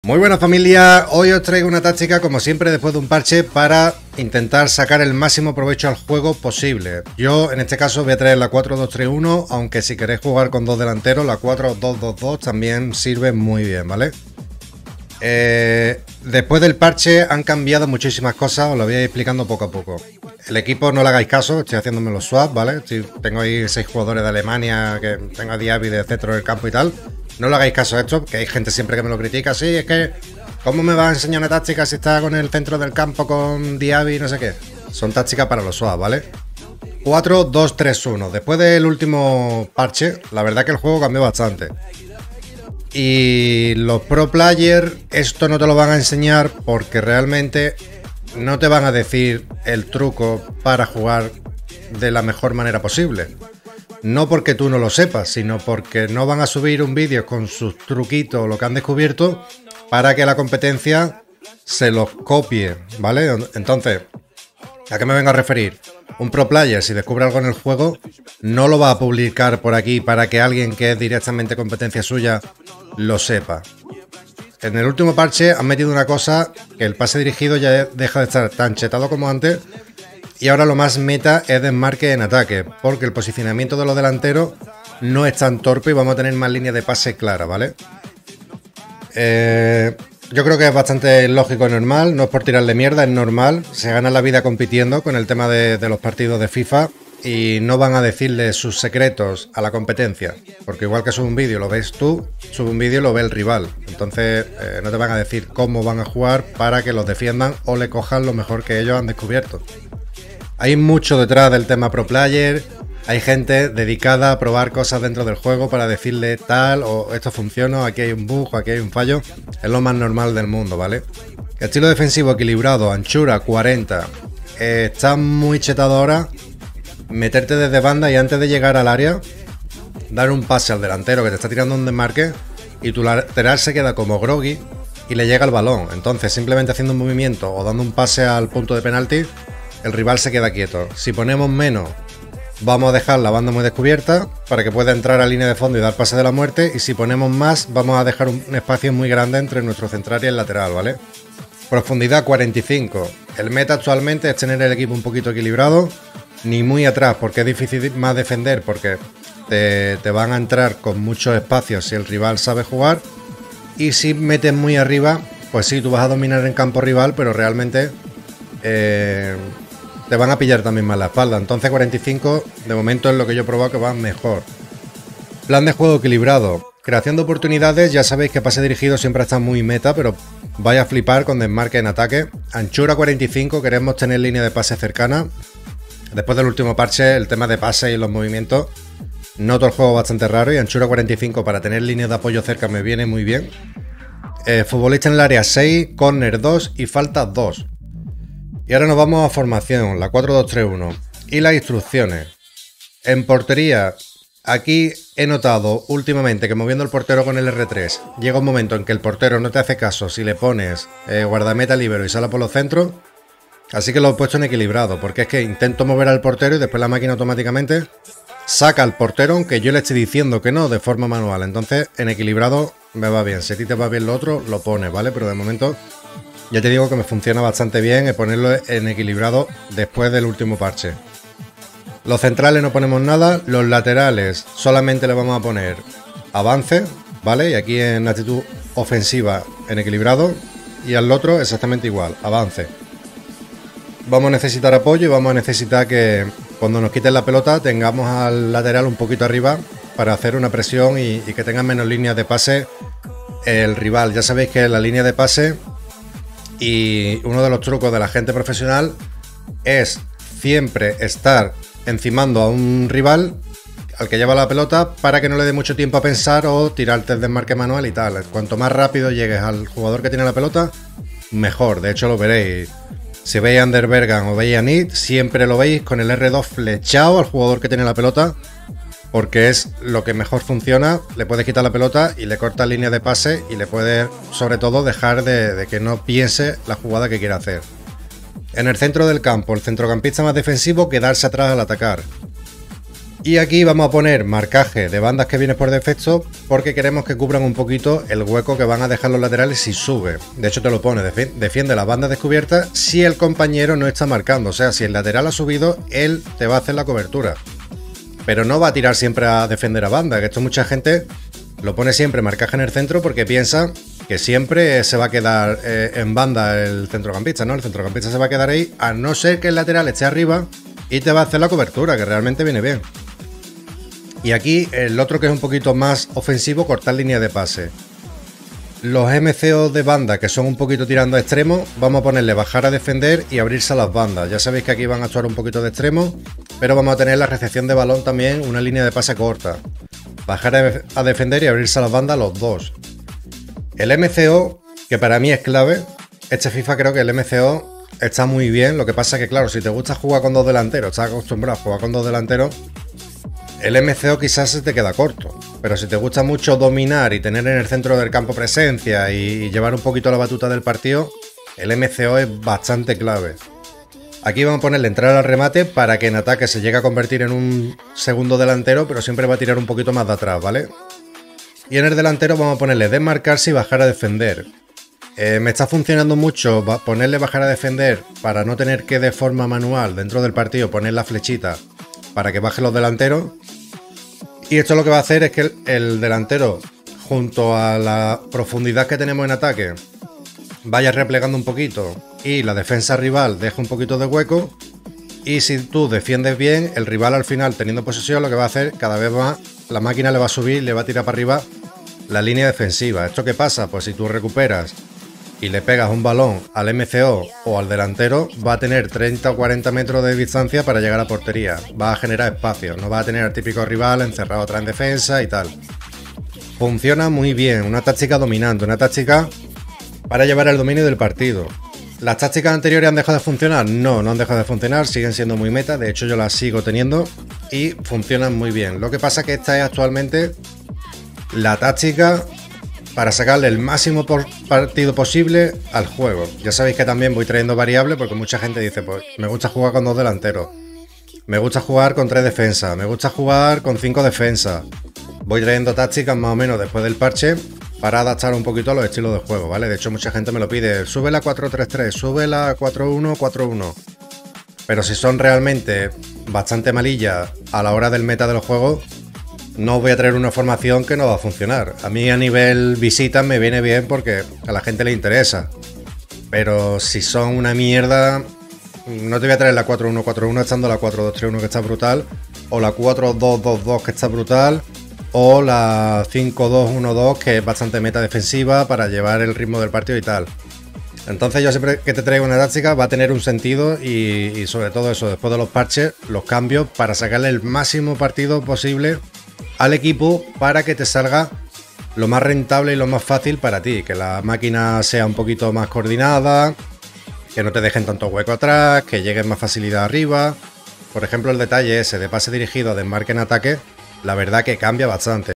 Muy buena familia, hoy os traigo una táctica como siempre después de un parche para intentar sacar el máximo provecho al juego posible. Yo en este caso voy a traer la 4-2-3-1, aunque si queréis jugar con dos delanteros la 4-2-2-2 también sirve muy bien, ¿vale? Después del parche han cambiado muchísimas cosas, os lo voy a ir explicando poco a poco. El equipo no le hagáis caso, estoy haciéndome los swaps, ¿vale? Tengo ahí 6 jugadores de Alemania, que tengo a Diaby de centro del campo y tal. No le hagáis caso a esto, que hay gente siempre que me lo critica. Sí, es que, ¿cómo me va a enseñar una táctica si está con el centro del campo con Diaby y no sé qué? Son tácticas para los swaps, ¿vale? 4-2-3-1. Después del último parche, la verdad que el juego cambió bastante. Y los pro players esto no te lo van a enseñar porque realmente no te van a decir el truco para jugar de la mejor manera posible. No porque tú no lo sepas, sino porque no van a subir un vídeo con sus truquitos o lo que han descubierto para que la competencia se los copie, ¿vale? Entonces, ¿a qué me vengo a referir? Un pro player, si descubre algo en el juego, no lo va a publicar por aquí para que alguien que es directamente competencia suya lo sepa. En el último parche han metido una cosa que el pase dirigido ya deja de estar tan chetado como antes. Y ahora lo más meta es desmarque en ataque, porque el posicionamiento de los delanteros no es tan torpe y vamos a tener más líneas de pase claras, ¿vale? Yo creo que es bastante lógico y normal, no es por tirarle mierda, es normal. Se gana la vida compitiendo con el tema de los partidos de FIFA y no van a decirle sus secretos a la competencia, porque igual que sube un vídeo lo ves tú, sube un vídeo y lo ve el rival. Entonces no te van a decir cómo van a jugar para que los defiendan o le cojan lo mejor que ellos han descubierto. Hay mucho detrás del tema pro player, hay gente dedicada a probar cosas dentro del juego para decirle tal o esto funciona, aquí hay un bug, aquí hay un fallo. Es lo más normal del mundo, ¿vale? Estilo defensivo equilibrado, anchura 40. Está muy chetado ahora meterte desde banda y antes de llegar al área dar un pase al delantero que te está tirando un desmarque y tu lateral se queda como groggy y le llega el balón. Entonces simplemente haciendo un movimiento o dando un pase al punto de penalti el rival se queda quieto. Si ponemos menos, vamos a dejar la banda muy descubierta para que pueda entrar a línea de fondo y dar pase de la muerte. Y si ponemos más, vamos a dejar un espacio muy grande entre nuestro central y el lateral, ¿vale? Profundidad 45. El meta actualmente es tener el equipo un poquito equilibrado, ni muy atrás, porque es difícil más defender, porque te van a entrar con muchos espacios si el rival sabe jugar. Y si metes muy arriba, pues sí, tú vas a dominar en campo rival, pero realmente te van a pillar también más la espalda. Entonces 45 de momento es lo que yo he probado que va mejor. Plan de juego equilibrado. Creación de oportunidades, ya sabéis que pase dirigido siempre está muy meta, pero vaya a flipar con desmarque en ataque. Anchura 45, queremos tener línea de pase cercana. Después del último parche, el tema de pase y los movimientos, noto el juego bastante raro y anchura 45 para tener líneas de apoyo cerca me viene muy bien. Futbolista en el área 6, córner 2 y falta 2. Y ahora nos vamos a formación, la 4-2-3-1 y las instrucciones. En portería, aquí he notado últimamente que moviendo el portero con el R3 llega un momento en que el portero no te hace caso si le pones guardameta libero y sale por los centros. Así que lo he puesto en equilibrado, porque es que intento mover al portero y después la máquina automáticamente saca al portero aunque yo le esté diciendo que no de forma manual. Entonces en equilibrado me va bien, si a ti te va bien lo otro lo pones, ¿vale? Pero de momento ya te digo que me funciona bastante bien ponerlo en equilibrado después del último parche. Los centrales no ponemos nada, los laterales solamente le vamos a poner avance, ¿vale? Y aquí en actitud ofensiva en equilibrado y al otro exactamente igual, avance. Vamos a necesitar apoyo y vamos a necesitar que cuando nos quiten la pelota tengamos al lateral un poquito arriba para hacer una presión y que tengan menos líneas de pase el rival. Ya sabéis que la línea de pase y uno de los trucos de la gente profesional es siempre estar encimando a un rival al que lleva la pelota para que no le dé mucho tiempo a pensar o tirarte el desmarque manual y tal. Cuanto más rápido llegues al jugador que tiene la pelota, mejor. De hecho lo veréis. Si veis a Ander Bergan o veis a Nid, siempre lo veis con el R2 flechado al jugador que tiene la pelota, porque es lo que mejor funciona. Le puedes quitar la pelota y le cortas línea de pase y le puedes, sobre todo, dejar de que no piense la jugada que quiere hacer. En el centro del campo, el centrocampista más defensivo, quedarse atrás al atacar. Y aquí vamos a poner marcaje de bandas que vienen por defecto porque queremos que cubran un poquito el hueco que van a dejar los laterales si sube. De hecho te lo pone, defiende las bandas descubiertas si el compañero no está marcando. O sea, si el lateral ha subido, él te va a hacer la cobertura. Pero no va a tirar siempre a defender a banda, que esto mucha gente lo pone siempre marcaje en el centro porque piensa que siempre se va a quedar en banda el centrocampista, ¿no? El centrocampista se va a quedar ahí a no ser que el lateral esté arriba y te va a hacer la cobertura, que realmente viene bien. Y aquí el otro que es un poquito más ofensivo, cortar línea de pase. Los MCO de banda que son un poquito tirando a extremo, vamos a ponerle bajar a defender y abrirse a las bandas. Ya sabéis que aquí van a actuar un poquito de extremo, pero vamos a tener la recepción de balón también, una línea de pase corta. Bajar a defender y abrirse a las bandas los dos. El MCO, que para mí es clave, este FIFA creo que el MCO está muy bien. Lo que pasa es que claro, si te gusta jugar con dos delanteros, estás acostumbrado a jugar con dos delanteros, el MCO quizás se te queda corto, pero si te gusta mucho dominar y tener en el centro del campo presencia y llevar un poquito la batuta del partido, el MCO es bastante clave. Aquí vamos a ponerle entrar al remate para que en ataque se llegue a convertir en un segundo delantero, pero siempre va a tirar un poquito más de atrás, ¿vale? Y en el delantero vamos a ponerle desmarcarse y bajar a defender. Me está funcionando mucho ponerle bajar a defender para no tener que de forma manual dentro del partido poner la flechita para que baje los delanteros. Y esto lo que va a hacer es que el delantero, junto a la profundidad que tenemos en ataque, vaya replegando un poquito y la defensa rival deja un poquito de hueco. Y si tú defiendes bien, el rival al final, teniendo posesión, lo que va a hacer cada vez más, la máquina le va a subir, le va a tirar para arriba la línea defensiva. ¿Esto qué pasa? Pues si tú recuperas y le pegas un balón al MCO o al delantero, va a tener 30 o 40 metros de distancia para llegar a portería. Va a generar espacio, no va a tener al típico rival encerrado atrás en defensa y tal. Funciona muy bien, una táctica dominante, una táctica para llevar el dominio del partido. ¿Las tácticas anteriores han dejado de funcionar? No, no han dejado de funcionar, siguen siendo muy meta, de hecho yo las sigo teniendo y funcionan muy bien. Lo que pasa es que esta es actualmente la táctica para sacarle el máximo partido posible al juego. Ya sabéis que también voy trayendo variables porque mucha gente dice, pues me gusta jugar con dos delanteros, me gusta jugar con 3 defensas, me gusta jugar con 5 defensas. Voy trayendo tácticas más o menos después del parche para adaptar un poquito a los estilos de juego, ¿vale? De hecho mucha gente me lo pide, sube la 4-3-3, sube la 4-1-4-1. Pero si son realmente bastante malillas a la hora del meta de los juegos, no os voy a traer una formación que no va a funcionar. A mí a nivel visitas me viene bien porque a la gente le interesa. Pero si son una mierda, no te voy a traer la 4-1-4-1 estando la 4-2-3-1 que está brutal, o la 4-2-2-2 que está brutal, o la 5-2-1-2 que es bastante meta defensiva para llevar el ritmo del partido y tal. Entonces yo siempre que te traigo una táctica va a tener un sentido y sobre todo eso, después de los parches, los cambios para sacarle el máximo partido posible al equipo para que te salga lo más rentable y lo más fácil para ti, que la máquina sea un poquito más coordinada, que no te dejen tanto hueco atrás, que llegues más facilidad arriba. Por ejemplo, el detalle ese de pase dirigido a desmarque en ataque, la verdad que cambia bastante.